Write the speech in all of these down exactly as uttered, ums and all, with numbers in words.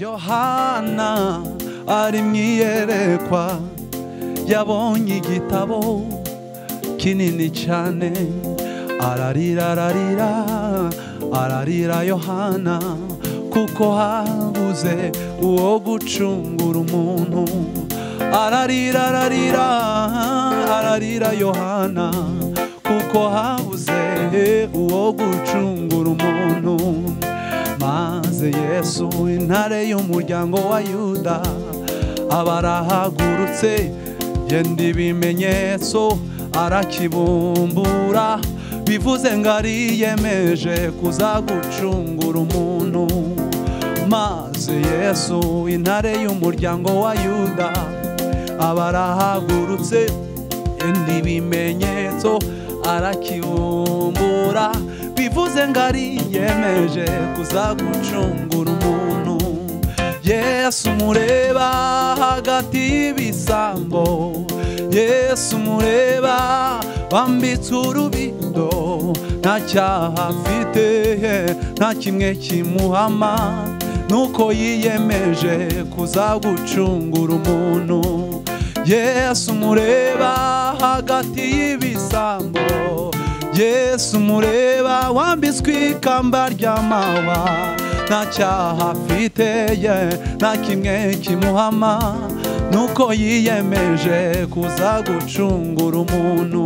Yohana ari mwiyerekwa yabonye igitabo kinini cyane ararira ararira ararira Yohana kuko habuze uwo gucungura umuntu ararira ararira ararira Yohana kuko habuze uwo gucungura umuntu maze Yesu intare y'umuryango wa Yuda abarahagurutse yenda ibimenyetso arakibumbura bivuze ngo ariyemeje kuzagucungura umuntu maze Yesu intare y'umuryango wa Yuda abarahagurutse yenda ibimenyetso arakibumbura bivuze ngo ariyemeje kuzagucungura umuntu Yesu mureba hagati y'ibisambo Yesu mureba wambitse urubindo nta cyaha afite nta kimwe kimuhama nuko yiyemeje kuzagucungura umuntu Yesu mureba hagati y'ibisambo Yesu mureba wambitswe ikamba ry'amahwa nta cyaha afite nta kimwe kimuhama nuko yiyemeje kuzagucungura umuntu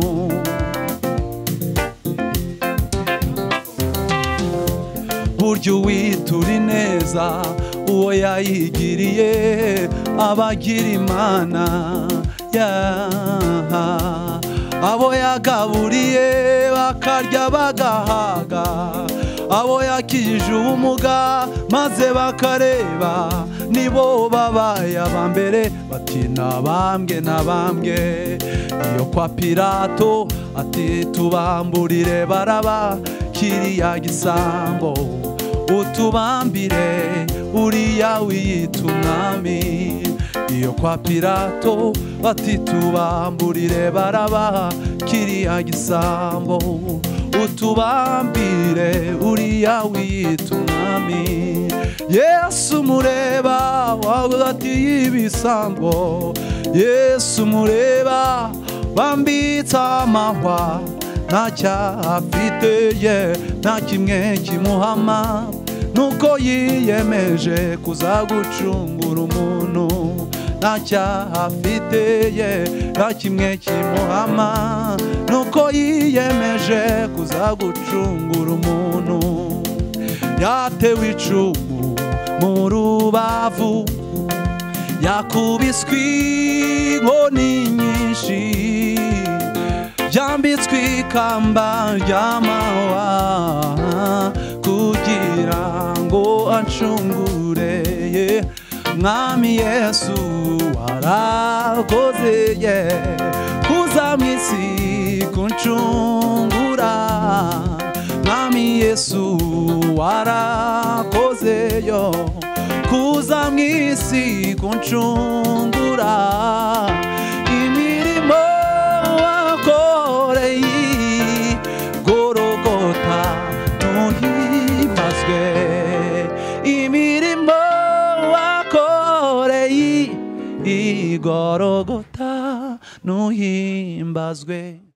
burya uwitura ineza uwo yayigiriye abagira imana yaha abo yagaburiye bakarya bagahaga abo yakijije ubumuga maze bakareba nibo babaye abambere bati nabambwe nabambwe iyo kwa Pilato ati tubamburire Baraba kiriya gisambo utubambire uriya wiyita umwami iyo kwa Pilato ati tubamburire Baraba kiriya gisambo utubambire uriya wiyita umwami Yesu mureba hagati y'ibisambo Yesu mureba bambitse amahwa nta cyaha afite ye nta kimwe kimuhama nuko yiyemeje kuzagucungura umuntu nta cyaha afite ye nta kimwe kimuhama nuko yiyemeje kuzagucungura umuntu yatewe icumu mu rubavu yakubiswe inkoni nyinshi yambitswe ikamba ry'amahwa kugira ngo acungure mwami Yesu warakoze ye kuza mw'isi kuncungura mwami Yesu warakoze yo kuza mw'isi kuncungura imirimo wakoreye Golgotha ntuhimbazwe imirimo wakoreye Golgotha ntuhimbazwe.